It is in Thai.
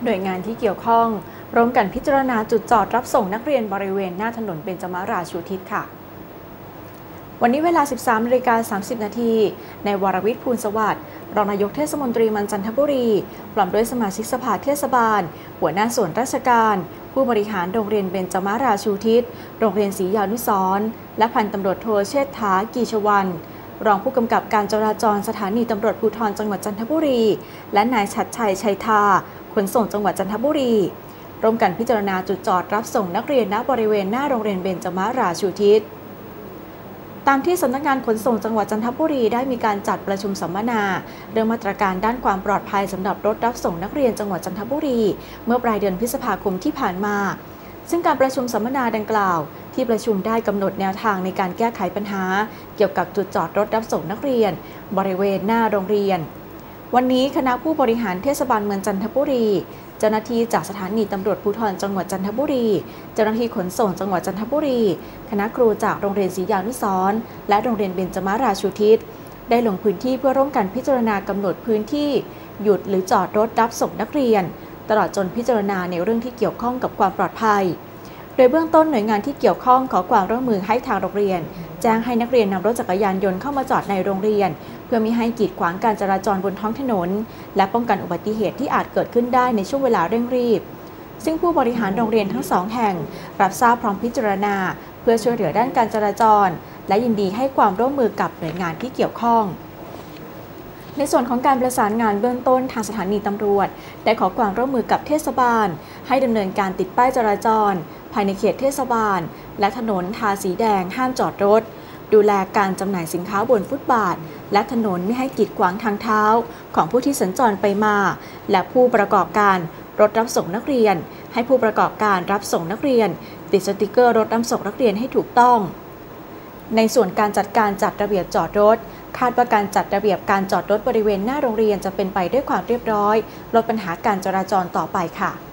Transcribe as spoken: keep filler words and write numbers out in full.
หน่วยงานที่เกี่ยวข้องร่วมกันพิจารณาจุดจอดรับส่งนักเรียนบริเวณหน้าถนนเบญจมาราชูทิศค่ะวันนี้เวลา สิบสามนาฬิกาสามสิบนาทีในวรวิทย์ ภูลสวัสดิ์รองนายกเทศมนตรีมันจันทบุรีพร้อมด้วยสมาชิกสภาเทศบาลหัวหน้าส่วนราชการผู้บริหารโรงเรียนเบญจมาราชูทิศโรงเรียนศรียานุสรณ์และพันตำรวจโทเชษฐากีชวรรณรองผู้กำกับการจราจรสถานีตำรวจภูธรจังหวัดจันทบุรีและนายชัดชัยชัยธาขนส่งจังหวัดจันทบุรีร่วมกันพิจารณาจุดจอดรับส่งนักเรียนณบริเวณหน้าโรงเรียนเบญจมาราชูทิศตามที่สำนักงานขนส่งจังหวัดจันทบุรีได้มีการจัดประชุมสัมมนาเรื่องมาตรการด้านความปลอดภัยสำหรับรถรับส่งนักเรียนจังหวัดจันทบุรีเมื่อปลายเดือนพฤษภาคมที่ผ่านมาซึ่งการประชุมสัมมนาดังกล่าวที่ประชุมได้กำหนดแนวทางในการแก้ไขปัญหาเกี่ยวกับจุดจอดรถรับส่งนักเรียนบริเวณหน้าโรงเรียนวันนี้คณะผู้บริหารเทศบาลเมืองจันทบุรีเจ้าหน้าที่จากสถานีตำรวจภูธรจังหวัดจันทบุรีเจ้าหน้าที่ขนส่งจังหวัดจันทบุรีคณะครูจากโรงเรียนศรียานุสรณ์และโรงเรียนเบญจมาราชูทิศได้ลงพื้นที่เพื่อร่วมกันพิจารณากำหนดพื้นที่หยุดหรือจอดรถรับส่งนักเรียนตลอดจนพิจารณาในเรื่องที่เกี่ยวข้องกับความปลอดภัยโดยเบื้องต้นหน่วยงานที่เกี่ยวข้องขอความร่วมมือให้ทางโรงเรียนแจ้งให้นักเรียนนำรถจักรยานยนต์เข้ามาจอดในโรงเรียนเพื่อมิให้กีดขวางการจราจรบนท้องถนนและป้องกันอุบัติเหตุที่อาจเกิดขึ้นได้ในช่วงเวลาเร่งรีบซึ่งผู้บริหารโรงเรียนทั้งสองแห่งรับทราบพร้อมพิจารณาเพื่อช่วยเหลือด้านการจราจรและยินดีให้ความร่วมมือกับหน่วยงานที่เกี่ยวข้องในส่วนของการประสานงานเบื้องต้นทางสถานีตำรวจได้ขอความร่วมมือกับเทศบาลให้ดำเนินการติดป้ายจราจรภายในเขตเทศบาลและถนนทาสีแดงห้ามจอดรถดูแลการจำหน่ายสินค้าบนฟุตบาทและถนนไม่ให้กีดขวางทางเท้าของผู้ที่สัญจรไปมาและผู้ประกอบการรถรับส่งนักเรียนให้ผู้ประกอบการรับส่งนักเรียนติดสติกเกอร์รถรับส่งนักเรียนให้ถูกต้องในส่วนการจัดการจัดระเบียบจอดรถคาดว่าการจัดระเบียบการจอดรถบริเวณหน้าโรงเรียนจะเป็นไปด้วยความเรียบร้อยลดปัญหาการจราจรต่อไปค่ะ